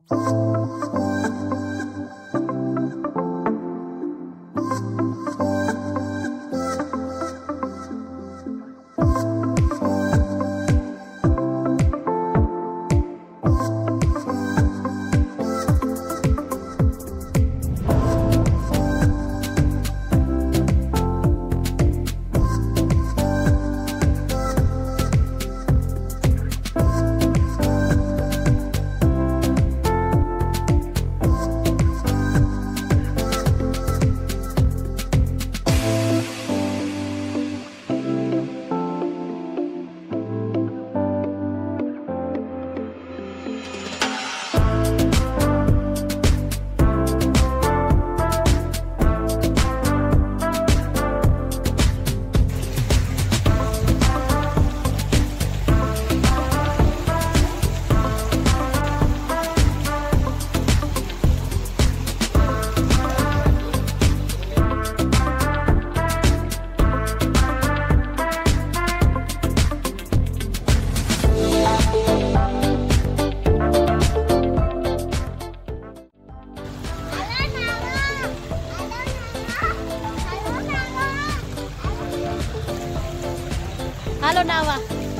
Halo Nawa.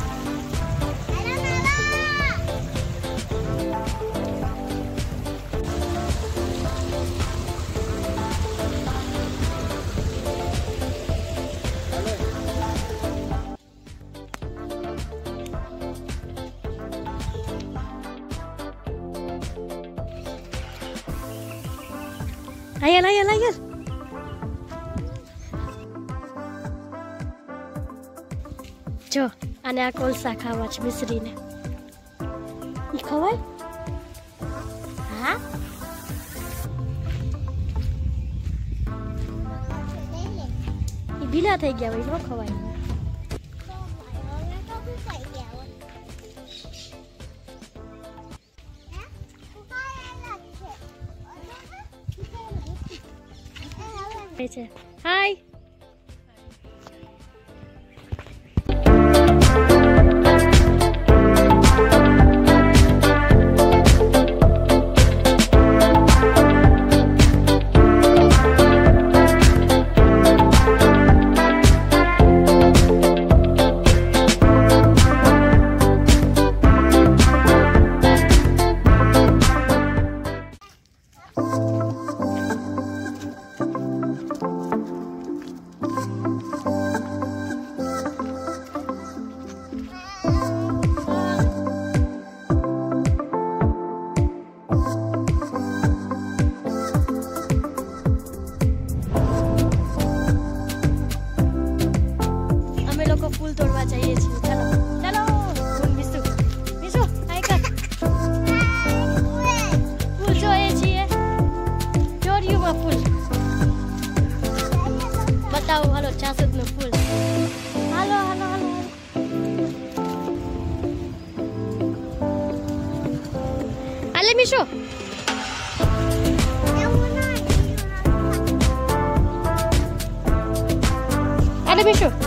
Ayo. જો આને આ કોલસા ખાવા છે મિશ્રીને. ઈ ખવાય? હા. ઈ ભીલા થઈ ગયા હોય, ન ખવાય. હાય. ફૂલ તોડવા જઈએ છીએ. ચાલો મિસુ આઈ કર. ફૂલ જોઈએ છીએ. ચોરિયુંમાં ફૂલ બતાવો. હાલો જાસૂદનું ફૂલ. હાલો. હાલે મિસુ. હાલે મિસુ.